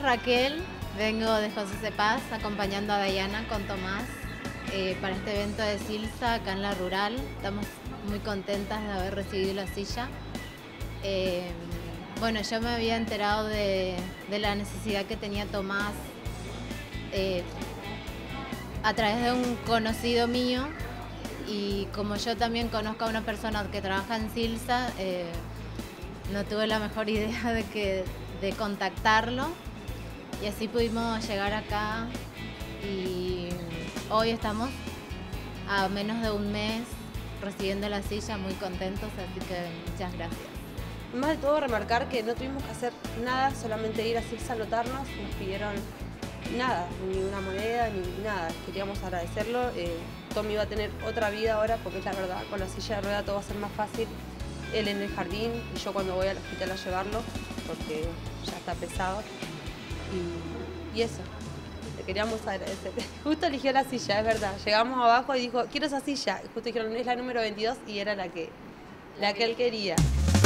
Raquel, vengo de José C. Paz acompañando a Dayana con Tomás para este evento de Silsa acá en La Rural. Estamos muy contentas de haber recibido la silla. Bueno, yo me había enterado de la necesidad que tenía Tomás a través de un conocido mío, y como yo también conozco a una persona que trabaja en Silsa, no tuve la mejor idea de contactarlo, y así pudimos llegar acá y hoy estamos a menos de un mes recibiendo la silla, muy contentos, así que muchas gracias. Más de todo remarcar que no tuvimos que hacer nada, solamente ir a Silsa a anotarnos, nos pidieron nada, ni una moneda, ni nada. Queríamos agradecerlo. Tommy va a tener otra vida ahora, porque es la verdad, con la silla de rueda todo va a ser más fácil. Él en el jardín y yo cuando voy al hospital a llevarlo, porque ya está pesado. Y eso, le queríamos agradecer. Justo eligió la silla, es verdad. Llegamos abajo y dijo, quiero esa silla. Y justo dijeron, es la número 22 y era la que él quería.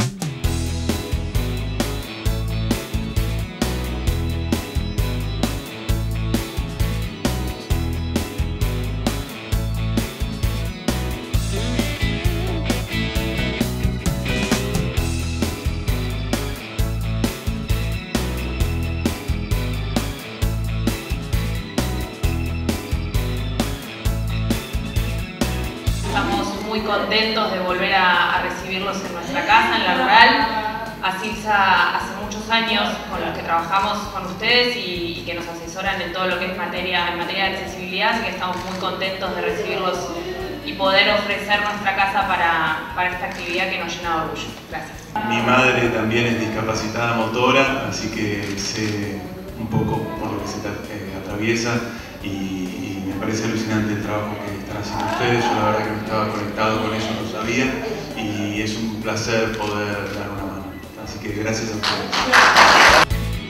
Estamos muy contentos de volver a recibirlos en nuestra casa, en La Rural. A Silsa hace muchos años con los que trabajamos con ustedes y que nos asesoran en todo lo que es en materia de accesibilidad, así que estamos muy contentos de recibirlos y poder ofrecer nuestra casa para esta actividad que nos llena de orgullo. Gracias. Mi madre también es discapacitada motora, así que sé un poco por lo que se atraviesa y me parece alucinante el trabajo que están haciendo ustedes. Yo la verdad que no estaba conectado con ellos, no sabía, y es un placer poder dar una mano. Así que gracias a ustedes.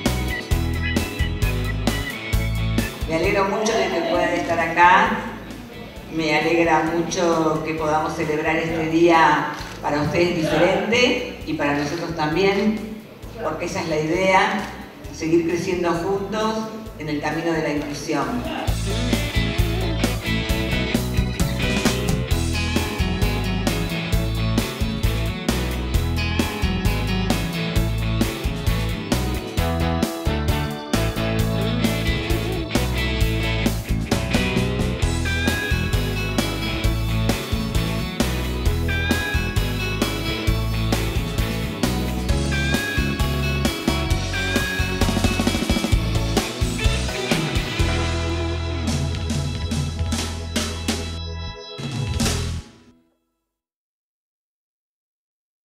Me alegro mucho de que puedan estar acá. Me alegra mucho que podamos celebrar este día para ustedes diferente y para nosotros también, porque esa es la idea, seguir creciendo juntos en el camino de la inclusión.